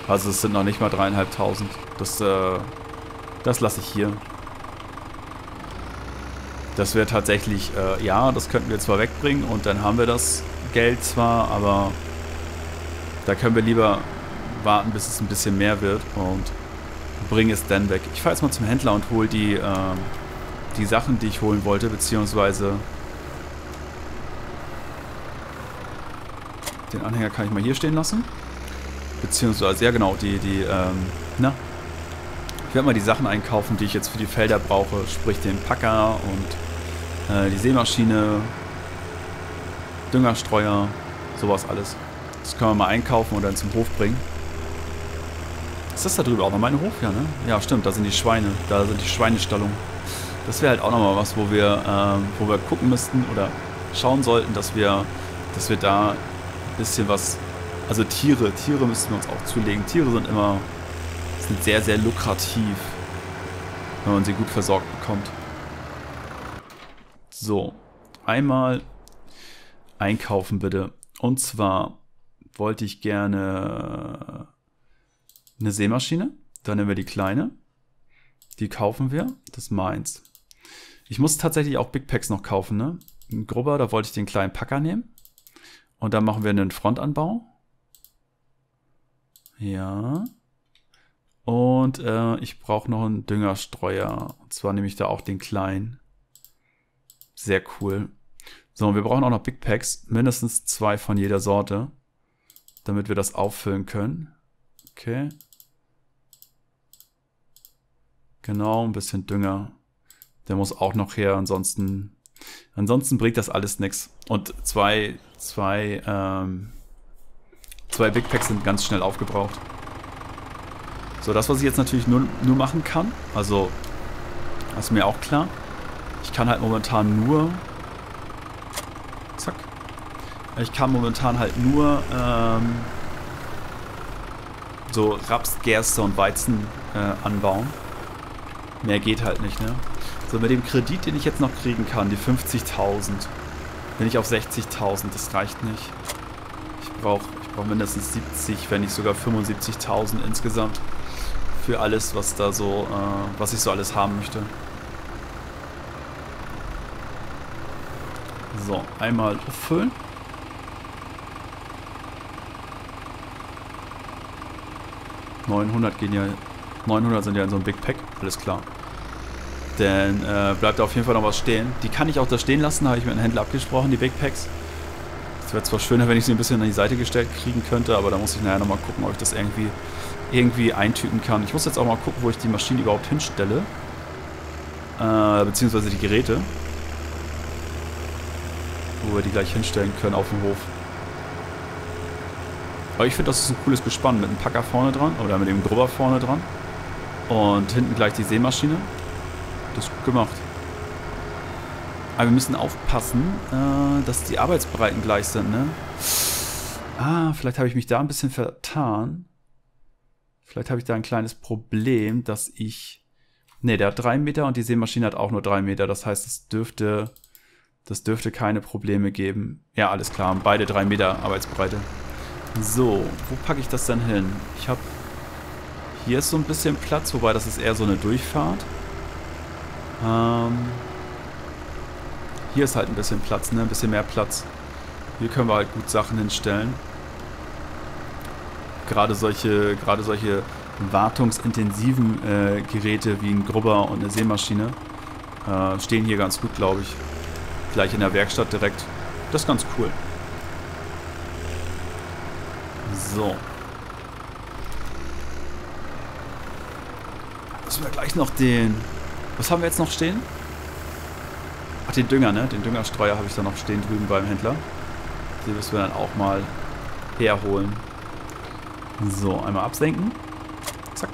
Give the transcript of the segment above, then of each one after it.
Also es sind noch nicht mal 3.500. Das lasse ich hier. Das wäre tatsächlich, ja, das könnten wir zwar wegbringen und dann haben wir das Geld zwar, aber da können wir lieber warten, bis es ein bisschen mehr wird und bringen es dann weg. Ich fahre jetzt mal zum Händler und hole die Sachen, die ich holen wollte, beziehungsweise den Anhänger kann ich mal hier stehen lassen. Beziehungsweise, ja genau, ich werde mal die Sachen einkaufen, die ich jetzt für die Felder brauche, sprich den Packer und die Sämaschine, Düngerstreuer, sowas alles. Das können wir mal einkaufen und dann zum Hof bringen. Ist das da drüben auch noch mein Hof? Ja, ne? Ja, stimmt, da sind die Schweine, da sind die Schweinestallungen. Das wäre halt auch nochmal was, wo wir gucken müssten oder schauen sollten, dass wir da ein bisschen was, also Tiere müssten wir uns auch zulegen. Tiere sind sehr, sehr lukrativ, wenn man sie gut versorgt bekommt. So, einmal einkaufen bitte. Und zwar wollte ich gerne eine Sämaschine. Dann nehmen wir die kleine. Die kaufen wir. Das ist meins. Ich muss tatsächlich auch Big Packs noch kaufen, ne? Ein Grubber, da wollte ich den kleinen Packer nehmen. Und dann machen wir einen Frontanbau. Ja. Und ich brauche noch einen Düngerstreuer. Und zwar nehme ich da auch den kleinen. Sehr cool. So, und wir brauchen auch noch Big Packs. Mindestens 2 von jeder Sorte. Damit wir das auffüllen können. Okay. Genau, ein bisschen Dünger. Der muss auch noch her, ansonsten bringt das alles nichts. Und zwei Big Packs sind ganz schnell aufgebraucht. So, das, was ich jetzt natürlich nur machen kann, also, das ist mir auch klar. Ich kann halt momentan nur, zack, ich kann momentan halt nur so Raps, Gerste und Weizen anbauen. Mehr geht halt nicht, ne? So, mit dem Kredit, den ich jetzt noch kriegen kann, die 50.000, bin ich auf 60.000, das reicht nicht. Ich brauche mindestens 70, wenn nicht sogar 75.000 insgesamt für alles, was da so, was ich so alles haben möchte. So, einmal auffüllen. $900 gehen ja, 900 sind ja in so einem Big Pack, alles klar. Denn bleibt da auf jeden Fall noch was stehen. Die kann ich auch da stehen lassen, habe ich mit einem Händler abgesprochen, die Big Packs. Es wäre zwar schöner, wenn ich sie ein bisschen an die Seite gestellt kriegen könnte, aber da muss ich nachher nochmal gucken, ob ich das irgendwie eintüten kann. Ich muss jetzt auch mal gucken, wo ich die Maschine überhaupt hinstelle. Beziehungsweise die Geräte. Wo wir die gleich hinstellen können auf dem Hof. Aber ich finde, das ist ein cooles Gespann mit einem Packer vorne dran oder mit dem Grubber vorne dran. Und hinten gleich die Sämaschine. Das ist gut gemacht. Aber wir müssen aufpassen, dass die Arbeitsbreiten gleich sind, ne? Vielleicht habe ich mich da ein bisschen vertan. Vielleicht habe ich da ein kleines Problem, dass ich... Ne, der hat 3 Meter und die Sämaschine hat auch nur 3 Meter. Das heißt, das dürfte keine Probleme geben. Ja, alles klar. Haben beide 3 Meter Arbeitsbreite. So, wo packe ich das denn hin? Ich habe... Hier ist so ein bisschen Platz, wobei das ist eher so eine Durchfahrt. Hier ist halt ein bisschen Platz, ne? Ein bisschen mehr Platz. Hier können wir halt gut Sachen hinstellen. Gerade solche wartungsintensiven Geräte wie ein Grubber und eine Sämaschine stehen hier ganz gut, glaube ich. Gleich in der Werkstatt direkt. Das ist ganz cool. So. Müssen wir gleich noch den... Was haben wir jetzt noch stehen? Ach, den Dünger, ne? Den Düngerstreuer habe ich da noch stehen drüben beim Händler. Den müssen wir dann auch mal herholen. So, einmal absenken. Zack.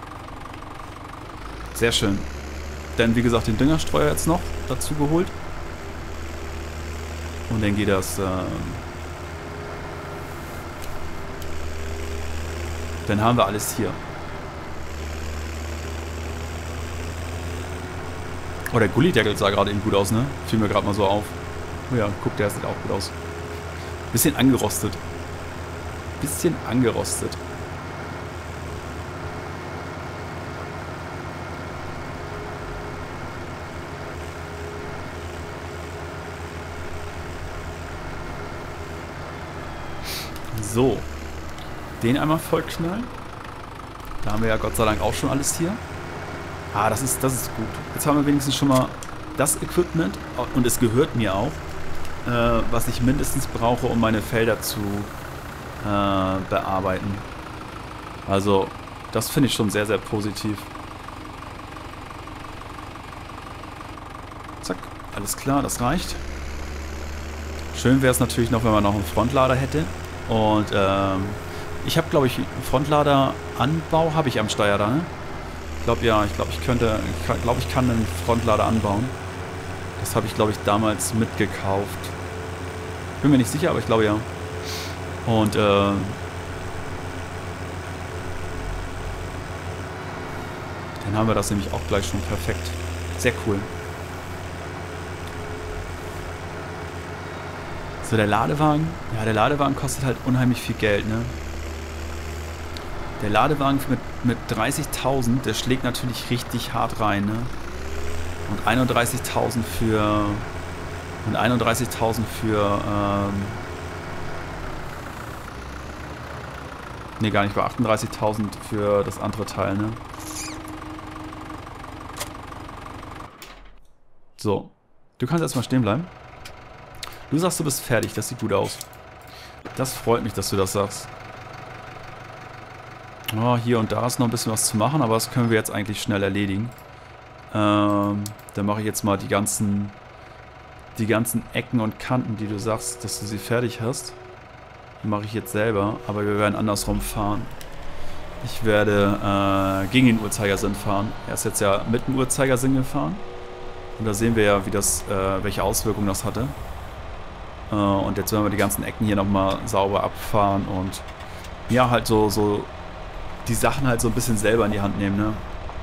Sehr schön. Dann, wie gesagt, den Düngerstreuer jetzt noch dazu geholt. Und dann geht das... Dann haben wir alles hier. Oh, der Gullideckel sah gerade eben gut aus, ne? Fiel mir gerade mal so auf. Oh ja, guck, der sieht auch gut aus. Bisschen angerostet. So. Den einmal vollknallen. Da haben wir ja Gott sei Dank auch schon alles hier. Ah, das ist gut. Jetzt haben wir wenigstens schon mal das Equipment. Und es gehört mir auch. Was ich mindestens brauche, um meine Felder zu bearbeiten. Also, das finde ich schon sehr, sehr positiv. Zack, alles klar, das reicht. Schön wäre es natürlich noch, wenn man noch einen Frontlader hätte. Und ich habe, glaube ich, einen Frontlader-Anbau habe ich am Steuer da, ne? Ich glaube, ja, ich kann einen Frontlader anbauen. Das habe ich, glaube ich, damals mitgekauft. Bin mir nicht sicher, aber ich glaube, ja. Und, dann haben wir das nämlich auch gleich schon perfekt. Sehr cool. So, der Ladewagen. Ja, der Ladewagen kostet halt unheimlich viel Geld, ne? Der Ladewagen mit 30.000, der schlägt natürlich richtig hart rein, ne? Und 31.000 für... Ne, gar nicht, bei 38.000 für das andere Teil, ne? So. Du kannst erstmal stehen bleiben. Du sagst, du bist fertig. Das sieht gut aus. Das freut mich, dass du das sagst. Oh, hier und da ist noch ein bisschen was zu machen, aber das können wir jetzt eigentlich schnell erledigen. Dann mache ich jetzt mal die ganzen Ecken und Kanten, die du sagst, dass du sie fertig hast. Die mache ich jetzt selber, aber wir werden andersrum fahren. Ich werde gegen den Uhrzeigersinn fahren. Er ist jetzt ja mit dem Uhrzeigersinn gefahren. Und da sehen wir ja, welche Auswirkungen das hatte. Und jetzt werden wir die ganzen Ecken hier nochmal sauber abfahren und ja, halt so die Sachen halt so ein bisschen selber in die Hand nehmen, ne?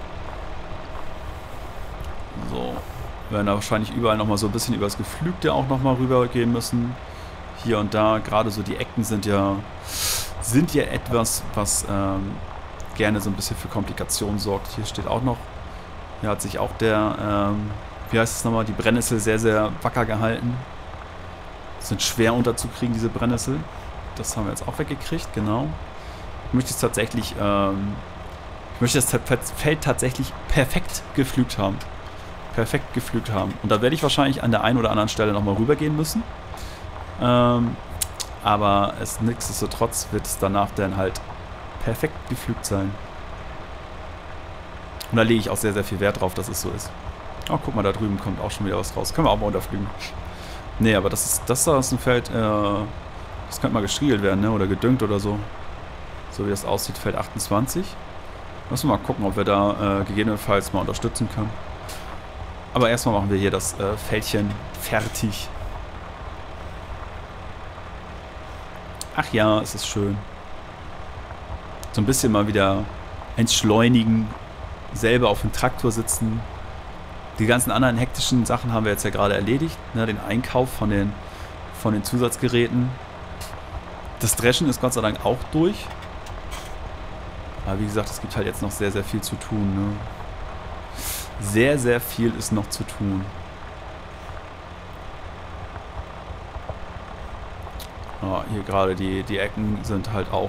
So. Wir werden da wahrscheinlich überall nochmal so ein bisschen über das Geflügte auch nochmal rübergehen müssen. Hier und da, gerade so die Ecken sind ja etwas, was gerne so ein bisschen für Komplikationen sorgt. Hier steht auch noch, hier hat sich auch der, wie heißt es nochmal, die Brennnessel sehr, sehr wacker gehalten. Sind schwer unterzukriegen, diese Brennnessel. Das haben wir jetzt auch weggekriegt, genau. Ich möchte es tatsächlich, das Feld tatsächlich perfekt gepflügt haben. Perfekt gepflügt haben. Und da werde ich wahrscheinlich an der einen oder anderen Stelle nochmal rübergehen müssen. Aber nichtsdestotrotz wird es danach dann halt perfekt gepflügt sein. Und da lege ich auch sehr, sehr viel Wert drauf, dass es so ist. Oh, guck mal, da drüben kommt auch schon wieder was raus. Können wir auch mal unterflügen. Nee, aber das da ist ein Feld, das könnte mal gestriegelt werden, ne? Oder gedüngt oder so. So wie das aussieht, Feld 28. Müssen wir mal gucken, ob wir da gegebenenfalls mal unterstützen können. Aber erstmal machen wir hier das Feldchen fertig. Ach ja, es ist schön. So ein bisschen mal wieder entschleunigen, selber auf dem Traktor sitzen. Die ganzen anderen hektischen Sachen haben wir jetzt ja gerade erledigt. Ne, den Einkauf von den Zusatzgeräten. Das Dreschen ist Gott sei Dank auch durch. Aber wie gesagt, es gibt halt jetzt noch sehr, sehr viel zu tun. Ne? Sehr, sehr viel ist noch zu tun. Oh, hier gerade die Ecken sind halt auch...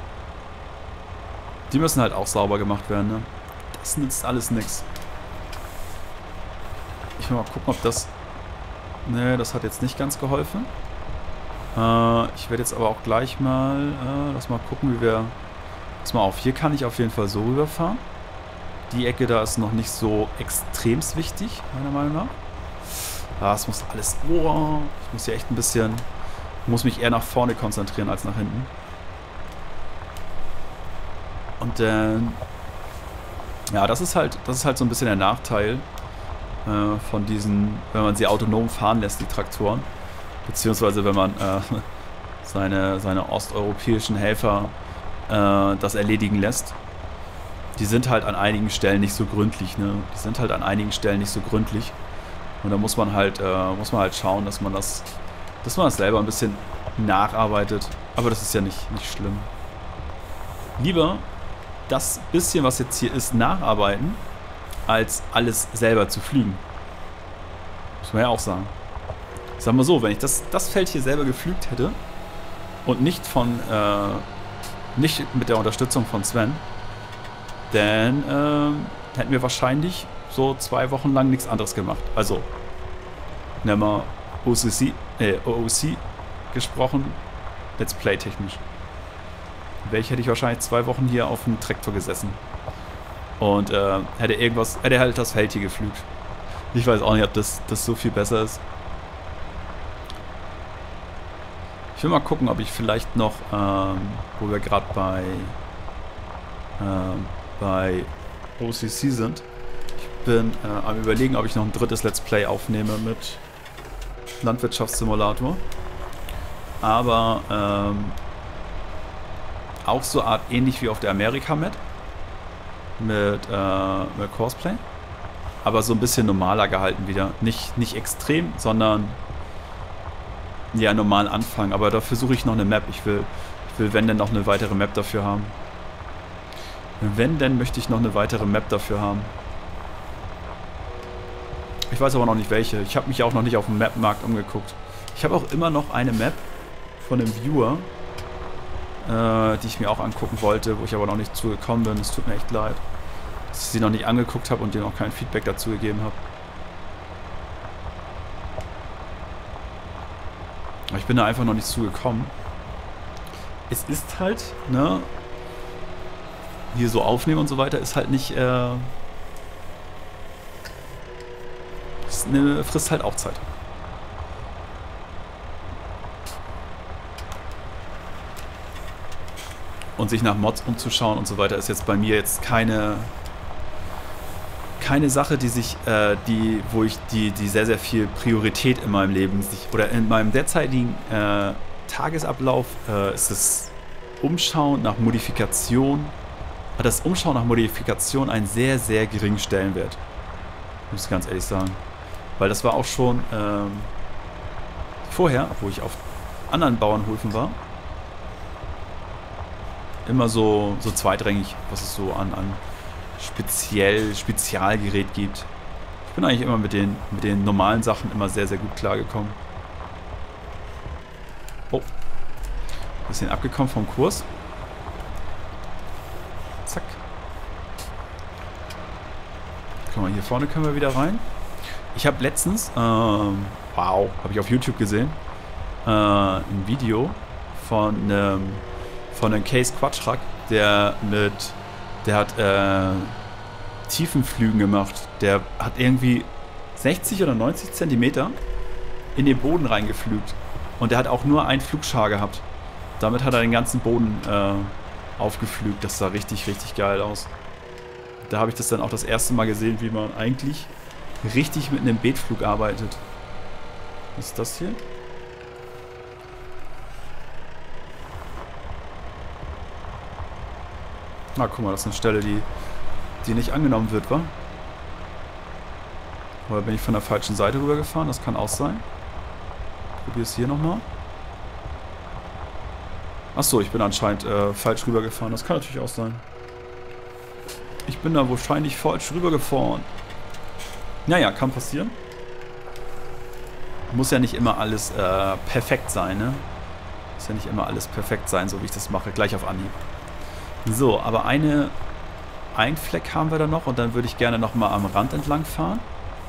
Die müssen halt auch sauber gemacht werden. Ne? Das nützt alles nichts. Ich will mal gucken, ob das... Ne, das hat jetzt nicht ganz geholfen. Ich werde jetzt aber auch gleich mal... lass mal gucken, wie wir... Pass mal auf, hier kann ich auf jeden Fall so rüberfahren. Die Ecke da ist noch nicht so extremst wichtig, meiner Meinung nach. Ah, es muss alles... Oh, ich muss hier echt ein bisschen... Ich muss mich eher nach vorne konzentrieren als nach hinten. Und ja, das ist halt so ein bisschen der Nachteil von diesen, wenn man sie autonom fahren lässt, die Traktoren. Beziehungsweise wenn man seine osteuropäischen Helfer das erledigen lässt. Die sind halt an einigen Stellen nicht so gründlich, ne? Und da muss man halt schauen, dass man das selber ein bisschen nacharbeitet. Aber das ist ja nicht schlimm. Lieber das bisschen, was jetzt hier ist, nacharbeiten, als alles selber zu pflügen. Muss man ja auch sagen. Sagen wir so, wenn ich das Feld hier selber gepflügt hätte, Und nicht von, nicht mit der Unterstützung von Sven. Denn hätten wir wahrscheinlich so 2 Wochen lang nichts anderes gemacht. Also, nehmen wir OOC gesprochen, Let's Play technisch. Hätte ich wahrscheinlich 2 Wochen hier auf dem Traktor gesessen. Und hätte halt das Feld hier gepflügt. Ich weiß auch nicht, ob das so viel besser ist. Ich will mal gucken, ob ich vielleicht noch, wo wir gerade bei OCC sind. Ich bin am Überlegen, ob ich noch ein drittes Let's Play aufnehme mit Landwirtschaftssimulator. Aber auch so Art ähnlich wie auf der America-Met mit Cosplay. Aber so ein bisschen normaler gehalten wieder. Nicht extrem, sondern ja, normal anfangen. Aber dafür suche ich noch eine Map. Ich will, wenn denn, noch eine weitere Map dafür haben. Wenn denn, möchte ich noch eine weitere Map dafür haben. Ich weiß aber noch nicht welche. Ich habe mich auch noch nicht auf dem Map-Markt umgeguckt. Ich habe auch immer noch eine Map von einem Viewer, die ich mir auch angucken wollte, wo ich aber noch nicht zugekommen bin. Es tut mir echt leid, dass ich sie noch nicht angeguckt habe und dir noch kein Feedback dazu gegeben habe. Aber ich bin da einfach noch nicht zugekommen. Es ist halt, ne, hier so aufnehmen und so weiter, ist halt nicht, frisst halt auch Zeit. Und sich nach Mods umzuschauen und so weiter ist jetzt bei mir jetzt keine Sache, wo ich die sehr, sehr viel Priorität in meinem Leben oder in meinem derzeitigen Tagesablauf ist das Umschauen nach Modifikation, hat das Umschauen nach Modifikation einen sehr, sehr geringen Stellenwert. Muss ich ganz ehrlich sagen. Weil das war auch schon vorher, wo ich auf anderen Bauernhöfen war, immer so zweitrangig, was es so an Spezialgerät gibt. Ich bin eigentlich immer mit den normalen Sachen immer sehr, sehr gut klargekommen. Oh. Bisschen abgekommen vom Kurs. Zack. Guck mal, hier vorne können wir wieder rein. Ich habe letztens, wow, habe ich auf YouTube gesehen, ein Video von einem Case Quatschrack, der hat Tiefenflügen gemacht. Der hat irgendwie 60 oder 90 Zentimeter in den Boden reingeflügt. Und der hat auch nur einen Flugschar gehabt. Damit hat er den ganzen Boden aufgeflügt. Das sah richtig, richtig geil aus. Da habe ich das dann auch das erste Mal gesehen, wie man eigentlich richtig mit einem Beetflug arbeitet. Was ist das hier? Na, guck mal, das ist eine Stelle, die nicht angenommen wird, wa? Oder bin ich von der falschen Seite rübergefahren? Das kann auch sein. Probier es hier nochmal. Achso, ich bin anscheinend falsch rübergefahren. Das kann natürlich auch sein. Ich bin da wahrscheinlich falsch rübergefahren. Naja, kann passieren. Muss ja nicht immer alles perfekt sein, ne? Muss ja nicht immer alles perfekt sein, so wie ich das mache. Gleich auf Anhieb. So, aber ein Fleck haben wir da noch und dann würde ich gerne nochmal am Rand entlang fahren.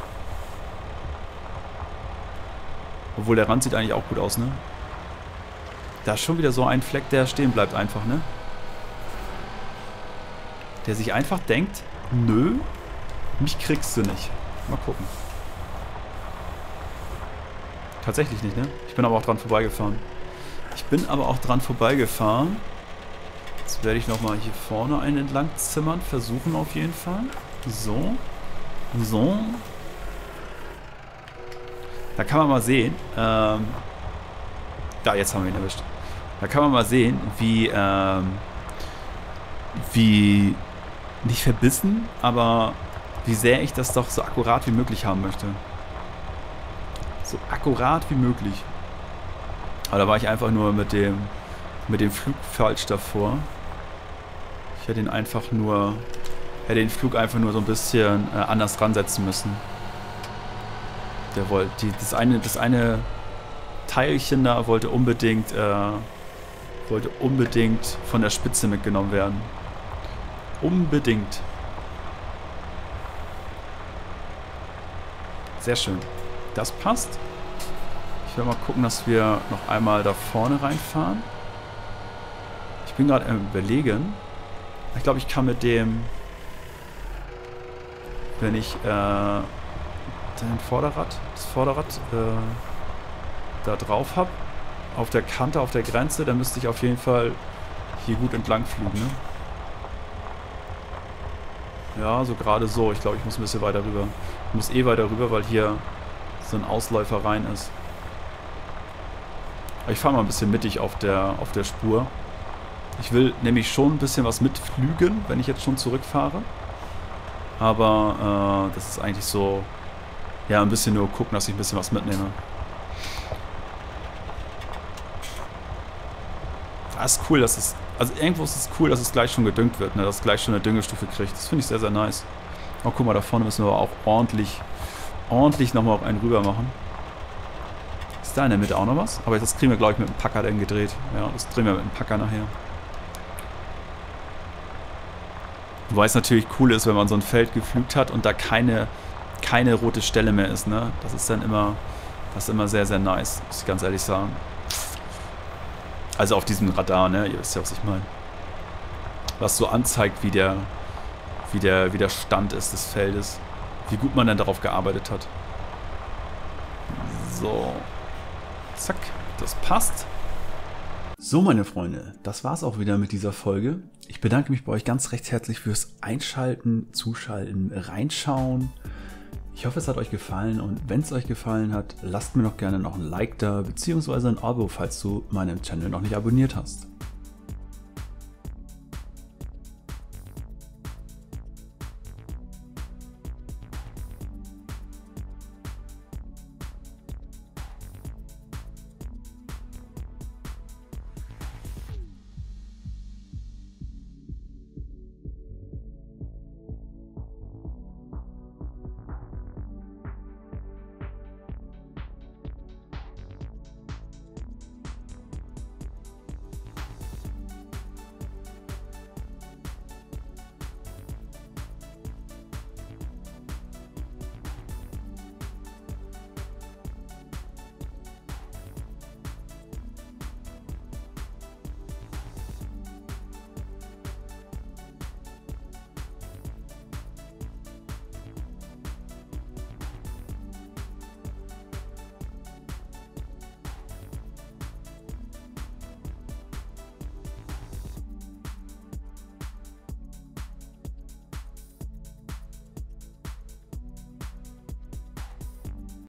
Obwohl der Rand sieht eigentlich auch gut aus, ne? Da ist schon wieder so ein Fleck, der stehen bleibt einfach, ne? Der sich einfach denkt, nö, mich kriegst du nicht. Mal gucken. Tatsächlich nicht, ne? Ich bin aber auch dran vorbeigefahren. Jetzt werde ich nochmal hier vorne einen entlang zimmern. Versuchen auf jeden Fall. So. So. Da kann man mal sehen. Da, jetzt haben wir ihn erwischt. Da kann man mal sehen, wie nicht verbissen, aber wie sehr ich das doch so akkurat wie möglich haben möchte. So akkurat wie möglich. Aber da war ich einfach nur mit dem Flug falsch davor. Ich hätte den Flug einfach nur so ein bisschen anders ransetzen müssen. Das eine Teilchen da wollte unbedingt Wollte unbedingt von der Spitze mitgenommen werden. Unbedingt. Sehr schön. Das passt. Ich werde mal gucken, dass wir noch einmal da vorne reinfahren. Ich bin gerade am Überlegen. Ich glaube, ich kann mit dem, wenn ich das Vorderrad da drauf habe, auf der Kante, auf der Grenze, dann müsste ich auf jeden Fall hier gut entlang fliegen. Ne? Ja, so gerade so. Ich glaube, ich muss ein bisschen weiter rüber. Ich muss eh weiter rüber, weil hier so ein Ausläufer rein ist. Aber ich fahre mal ein bisschen mittig auf der Spur. Ich will nämlich schon ein bisschen was mitflügen, wenn ich jetzt schon zurückfahre. Aber das ist eigentlich so, ja, ein bisschen nur gucken, dass ich ein bisschen was mitnehme. Das ist cool, dass es, also irgendwo ist es cool, dass es gleich schon gedüngt wird, ne? Dass es gleich schon eine Düngestufe kriegt. Das finde ich sehr, sehr nice. Oh, guck mal, da vorne müssen wir aber auch ordentlich nochmal einen rüber machen. Ist da in der Mitte auch noch was? Aber das kriegen wir, glaube ich, mit dem Packer dann gedreht. Ja, das drehen wir mit dem Packer nachher. Wobei es natürlich cool ist, wenn man so ein Feld gepflügt hat und da keine rote Stelle mehr ist, ne? Das ist dann immer, sehr, sehr nice, muss ich ganz ehrlich sagen. Also auf diesem Radar, ne? Ihr wisst ja, was ich meine. Was so anzeigt, wie der Stand ist des Feldes. Wie gut man dann darauf gearbeitet hat. So. Zack. Das passt. So, meine Freunde, das war's auch wieder mit dieser Folge. Ich bedanke mich bei euch ganz recht herzlich fürs Einschalten, Zuschalten, Reinschauen. Ich hoffe, es hat euch gefallen und wenn es euch gefallen hat, lasst mir doch gerne noch ein Like da, beziehungsweise ein Abo, falls du meinen Channel noch nicht abonniert hast.